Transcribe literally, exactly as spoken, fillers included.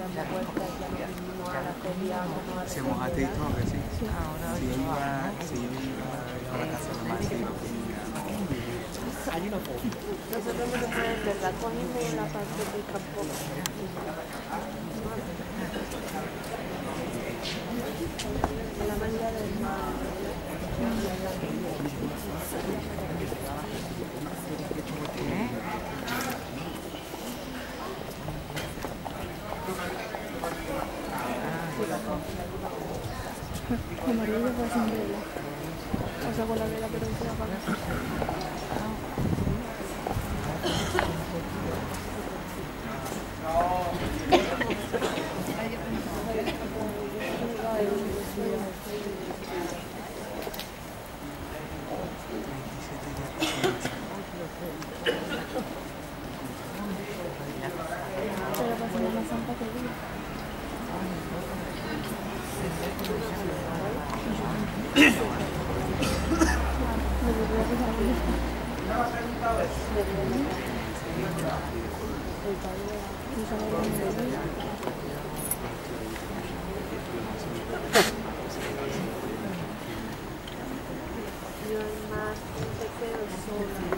dando vueltas, ya no vinimos a la feria como a Se mojate y todo, que sí. Sí. Si yo iba, si yo iba a la casa de Marta, iba con Nosotros no nos pueden ver, la cogimos en la parte del campo. En la manera del mar. Amarillo fue sin vela. O sea, con la vela, pero se apaga. Pero para Semana Santa que día. Yo más te quedo sola.